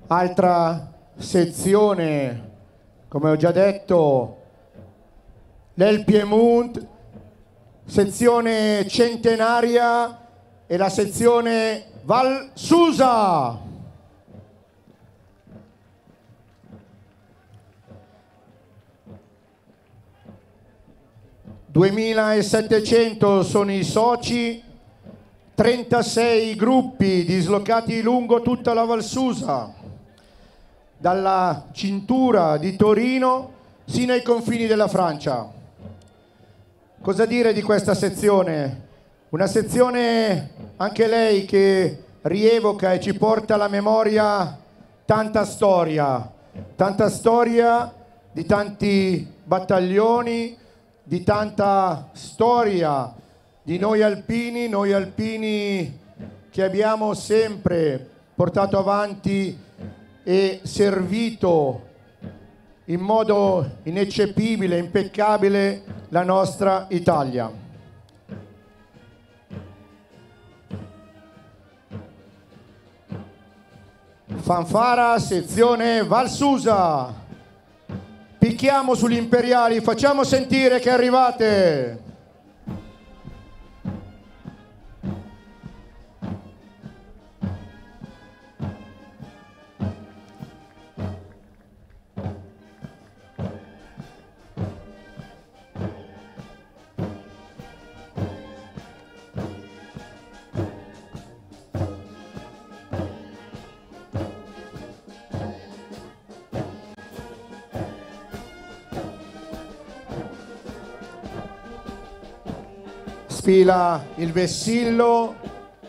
Altra sezione, come ho già detto, del Piemonte, sezione centenaria e la sezione Val Susa. (2.700 sono i soci, 36 gruppi dislocati lungo tutta la Val Susa, dalla cintura di Torino sino ai confini della Francia. Cosa dire di questa sezione? Una sezione, anche lei, che rievoca e ci porta alla memoria tanta storia di tanti battaglioni, di tanta storia di noi alpini che abbiamo sempre portato avanti e servito in modo ineccepibile, impeccabile la nostra Italia. Fanfara, sezione Val Susa. Picchiamo sugli imperiali, facciamo sentire che arrivate. Sfila il vessillo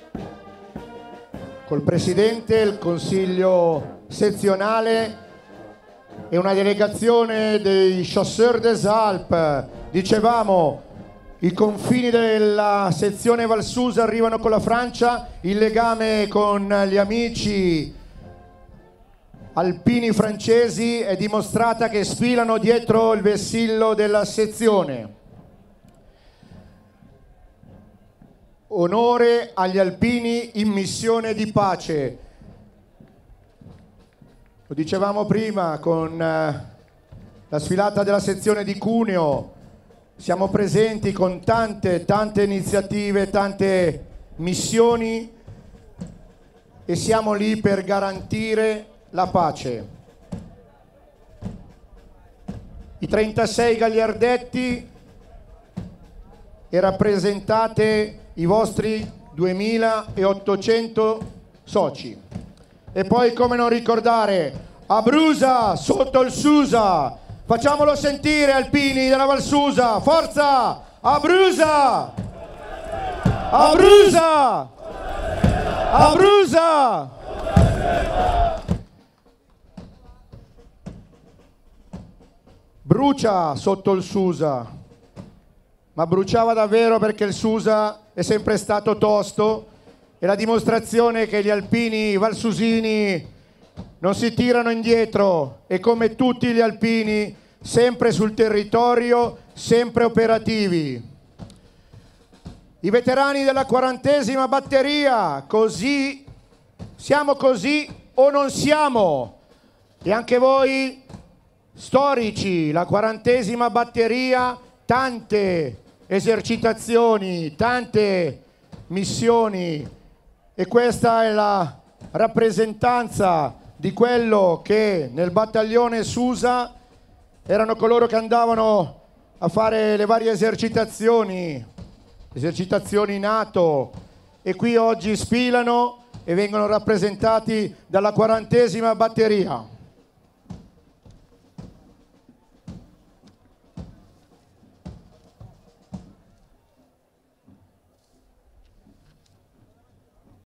col presidente, il consiglio sezionale e una delegazione dei Chasseurs des Alpes. Dicevamo, i confini della sezione Val Susa arrivano con la Francia, il legame con gli amici alpini francesi è dimostrata che sfilano dietro il vessillo della sezione. Onore agli alpini in missione di pace. Lo dicevamo prima con la sfilata della sezione di Cuneo. Siamo presenti con tante iniziative, tante missioni e siamo lì per garantire la pace. I 36 gagliardetti e rappresentate i vostri 2.800 soci. E poi, come non ricordare, Abrusa sotto il Susa. Facciamolo sentire, alpini della Val Susa, forza! Abrusa! Abrusa! Abrusa! Brucia sotto il Susa, ma bruciava davvero, perché il Susa è sempre stato tosto, e la dimostrazione che gli alpini valsusini non si tirano indietro e, come tutti gli alpini, sempre sul territorio, sempre operativi. I veterani della 40ª batteria, così, siamo così o non siamo? E anche voi, storici, la 40ª batteria, tante esercitazioni, tante missioni, e questa è la rappresentanza di quello che nel battaglione Susa erano coloro che andavano a fare le varie esercitazioni NATO, e qui oggi sfilano e vengono rappresentati dalla 40ª batteria.